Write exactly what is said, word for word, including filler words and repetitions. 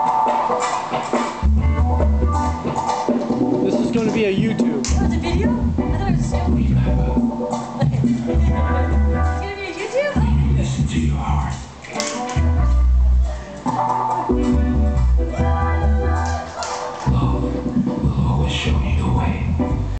This is going to be a YouTube. Oh, it's a video? I thought it was a story.